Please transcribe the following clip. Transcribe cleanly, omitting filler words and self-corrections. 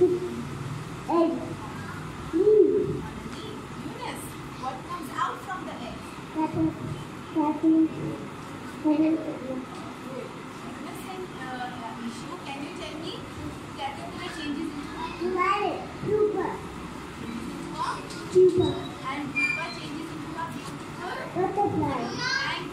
Egg. Eunice, what comes out from the egg? Cattle. Good. Eunice and Ishu, can you tell me caterpillar changes into Pupa. and pupa changes into a beautiful Butterfly. thank